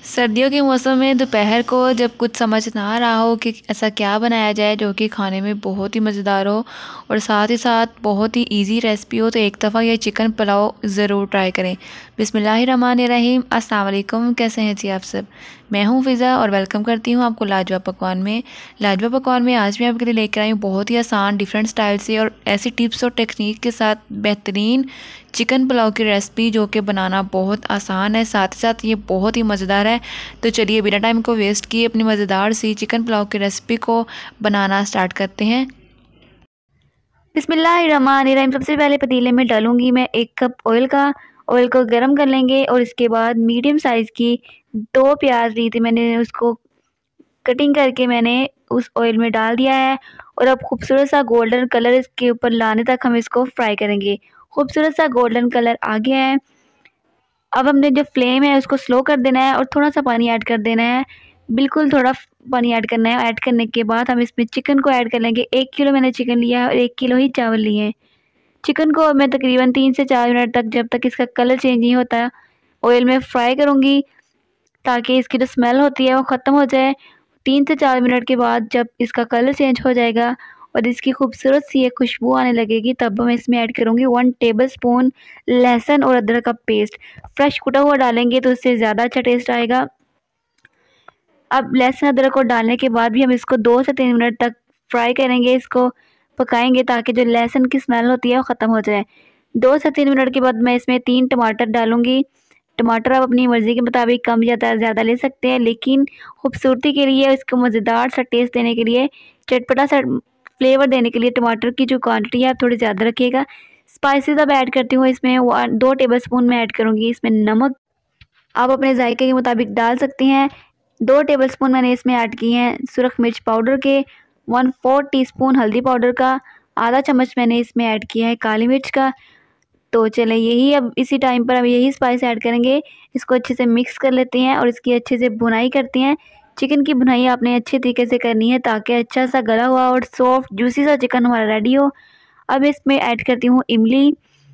सर्दियों के मौसम में दोपहर को जब कुछ समझ ना आ रहा हो कि ऐसा क्या बनाया जाए जो कि खाने में बहुत ही मज़ेदार हो और साथ ही साथ बहुत ही इजी रेसिपी हो, तो एक दफ़ा ये चिकन पुलाव ज़रूर ट्राई करें। बिस्मिल्लाहिर्रहमानिर्रहीम, अस्सलाम वालेकुम। कैसे हैं जी आप सब? मैं हूँ फ़िज़ा और वेलकम करती हूँ आपको लाजवाब पकवान में। लाजवाब पकवान में आज मैं आपके लिए लेकर आई हूँ बहुत ही आसान डिफरेंट स्टाइल से और ऐसी टिप्स और टेक्निक के साथ बेहतरीन चिकन पुलाव की रेसिपी जो कि बनाना बहुत आसान है, साथ ही साथ ये बहुत ही मज़ेदार है। तो चलिए बिना टाइम को वेस्ट किए अपनी मज़ेदार सी चिकन पुलाव की रेसिपी को बनाना स्टार्ट करते हैं। बिस्मिल्लाहिर्रहमानिर्रहीम। सबसे पहले पतीले में डालूंगी मैं 1 कप ऑयल का। ऑयल को गर्म कर लेंगे और इसके बाद मीडियम साइज़ की 2 प्याज ली थी मैंने, उसको कटिंग करके मैंने उस ऑयल में डाल दिया है। और अब खूबसूरत सा गोल्डन कलर इसके ऊपर लाने तक हम इसको फ्राई करेंगे। खूबसूरत सा गोल्डन कलर आ गया है। अब हमने जो फ्लेम है उसको स्लो कर देना है और थोड़ा सा पानी ऐड कर देना है। बिल्कुल थोड़ा पानी ऐड करना है। ऐड करने के बाद हम इसमें चिकन को ऐड कर लेंगे। 1 किलो मैंने चिकन लिया है और 1 किलो ही चावल लिए हैं। चिकन को मैं तकरीबन 3 से 4 मिनट तक, जब तक इसका कलर चेंज नहीं होता, ऑयल में फ्राई करूँगी ताकि इसकी जो स्मेल होती है वो ख़त्म हो जाए। 3 से 4 मिनट के बाद जब इसका कलर चेंज हो जाएगा और इसकी खूबसूरत सी एक खुशबू आने लगेगी, तब मैं इसमें ऐड करूँगी 1 टेबलस्पून लहसुन और अदरक का पेस्ट। फ्रेश कुटा हुआ डालेंगे तो इससे ज़्यादा अच्छा टेस्ट आएगा। अब लहसुन अदरक को डालने के बाद भी हम इसको 2 से 3 मिनट तक फ्राई करेंगे, इसको पकाएंगे ताकि जो लहसुन की स्मेल होती है वो ख़त्म हो जाए। 2 से 3 मिनट के बाद मैं इसमें 3 टमाटर डालूँगी। टमाटर आप अपनी मर्ज़ी के मुताबिक कम या ज़्यादा ले सकते हैं, लेकिन खूबसूरती के लिए, इसको मज़ेदार सा टेस्ट देने के लिए, चटपटा सा फ्लेवर देने के लिए टमाटर की जो क्वांटिटी है आप थोड़ी ज़्यादा रखिएगा। स्पाइसेस अब ऐड करती हूँ इसमें 2 टेबलस्पून मैं ऐड करूँगी इसमें नमक। आप अपने जायके के मुताबिक डाल सकती हैं। 2 टेबलस्पून मैंने इसमें ऐड किए हैं सुरख मिर्च पाउडर के। 1/4 टीस्पून हल्दी पाउडर का। आधा चम्मच मैंने इसमें ऐड किया है काली मिर्च का। तो चलें, यही अब इसी टाइम पर हम यही स्पाइस ऐड करेंगे। इसको अच्छे से मिक्स कर लेते हैं और इसकी अच्छे से भुनाई करते हैं। चिकन की भुनाई आपने अच्छे तरीके से करनी है ताकि अच्छा सा गला हुआ और सॉफ्ट जूसी सा चिकन हमारा रेडी हो। अब इसमें ऐड करती हूँ इमली।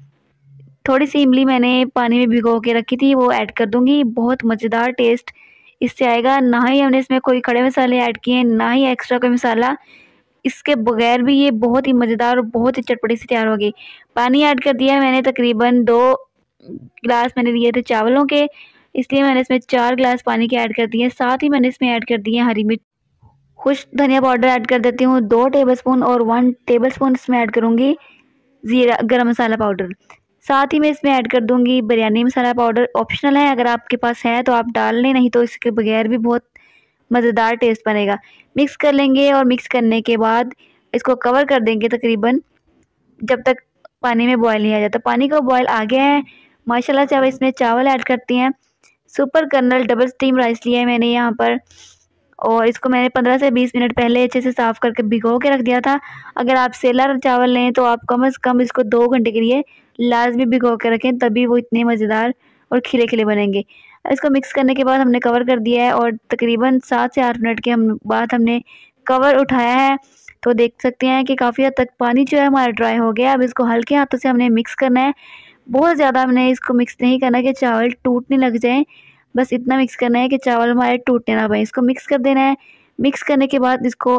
थोड़ी सी इमली मैंने पानी में भिगो के रखी थी, वो ऐड कर दूँगी। बहुत मज़ेदार टेस्ट इससे आएगा। ना ही हमने इसमें कोई खड़े मसाले ऐड किए हैं, ना ही एक्स्ट्रा कोई मसाला। इसके बगैर भी ये बहुत ही मज़ेदार और बहुत ही चटपटी सी तैयार होगी। पानी ऐड कर दिया है मैंने, तकरीबन 2 गिलास मैंने लिए थे चावलों के, इसलिए मैंने इसमें 4 गिलास पानी के ऐड कर दिए हैं। साथ ही मैंने इसमें ऐड कर दिए हैं हरी मिर्च, खुश्क धनिया पाउडर ऐड कर देती हूँ 2 टेबलस्पून और 1 टेबलस्पून इसमें ऐड करूँगी ज़ीरा गरम मसाला पाउडर। साथ ही मैं इसमें ऐड कर दूँगी बिरयानी मसाला पाउडर। ऑप्शनल है, अगर आपके पास है तो आप डाल लें, नहीं तो इसके बगैर भी बहुत मज़ेदार टेस्ट बनेगा। मिक्स कर लेंगे और मिक्स करने के बाद इसको कवर कर देंगे तकरीबन जब तक पानी में बॉयल नहीं आ जाता। पानी का बॉयल आ गया है माशाल्लाह से। अब इसमें चावल ऐड करते हैं। Super kernel double steam rice लिया है मैंने यहाँ पर, और इसको मैंने 15 से 20 मिनट पहले अच्छे से साफ़ करके भिगो के रख दिया था। अगर आप सेलर चावल लें तो आप कम से कम इसको 2 घंटे के लिए लाजमी भिगो के रखें, तभी वो इतने मज़ेदार और खिले खिले बनेंगे। इसको मिक्स करने के बाद हमने कवर कर दिया है और तकरीबन 7 से 8 मिनट के बाद हमने कवर उठाया है, तो देख सकते हैं कि काफ़ी हद तक पानी जो है हमारा ड्राई हो गया। अब इसको हल्के हाथों से हमने मिक्स करना है। बहुत ज़्यादा हमने इसको मिक्स नहीं करना कि चावल टूटने लग जाएँ, बस इतना मिक्स करना है कि चावल हमारे टूटने ना पाएँ। इसको मिक्स कर देना है। मिक्स करने के बाद इसको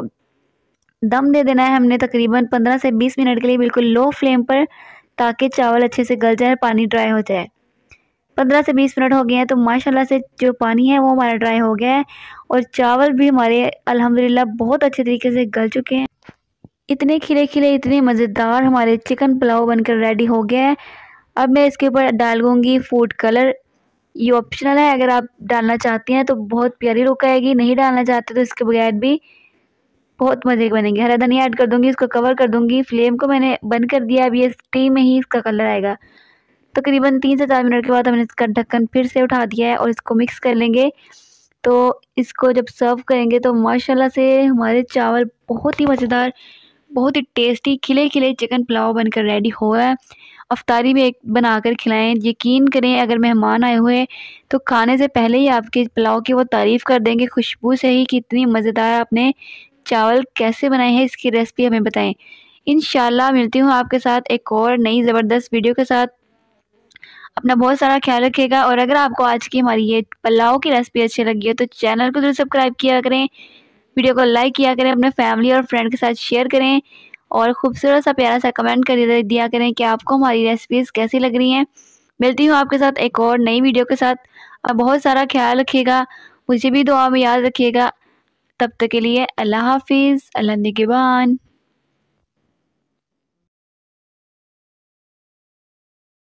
दम दे देना है हमने तकरीबन 15 से 20 मिनट के लिए, बिल्कुल लो फ्लेम पर, ताकि चावल अच्छे से गल जाए, पानी ड्राई हो जाए। 15 से 20 मिनट हो गए हैं तो माशाल्लाह से जो पानी है वो हमारा ड्राई हो गया है और चावल भी हमारे अल्हम्दुलिल्लाह बहुत अच्छे तरीके से गल चुके हैं। इतने खिले खिले, इतने मज़ेदार हमारे चिकन पुलाव बनकर रेडी हो गया है। अब मैं इसके ऊपर डालूँगी फूड कलर। ये ऑप्शनल है, अगर आप डालना चाहती हैं तो बहुत प्यारी लुक आएगी, नहीं डालना चाहते तो इसके बगैर भी बहुत मज़े के बनेंगे। हरा धनिया ऐड कर दूँगी, इसको कवर कर दूँगी। फ्लेम को मैंने बंद कर दिया, अब ये स्टीम में ही इसका कलर आएगा। तकरीबन 3 से 4 मिनट के बाद हमने इसका ढक्कन फिर से उठा दिया है और इसको मिक्स कर लेंगे। तो इसको जब सर्व करेंगे तो माशाल्लाह से हमारे चावल बहुत ही मज़ेदार, बहुत ही टेस्टी खिले खिले चिकन पुलाव बनकर रेडी हुआ है। अफ्तारी में एक बनाकर खिलाएं, यकीन करें अगर मेहमान आए हुए हैं तो खाने से पहले ही आपके पुलाव की वो तारीफ़ कर देंगे खुशबू से ही कि इतनी मज़ेदार आपने चावल कैसे बनाए हैं, इसकी रेसिपी हमें बताएं। इंशाल्लाह मिलती हूँ आपके साथ एक और नई ज़बरदस्त वीडियो के साथ। अपना बहुत सारा ख्याल रखिएगा। और अगर आपको आज की हमारी ये पुलाव की रेसिपी अच्छी लगी है तो चैनल को जरूर सब्सक्राइब किया करें, वीडियो को लाइक किया करें, अपने फैमिली और फ्रेंड के साथ शेयर करें और खूबसूरत सा प्यारा सा कमेंट कर दिया करें कि आपको हमारी रेसिपीज़ कैसी लग रही हैं। मिलती हूँ आपके साथ एक और नई वीडियो के साथ। आप बहुत सारा ख्याल रखिएगा, मुझे भी दुआ में याद रखिएगा। तब तक के लिए अल्लाह हाफिज़, अल्लाह निगहबान।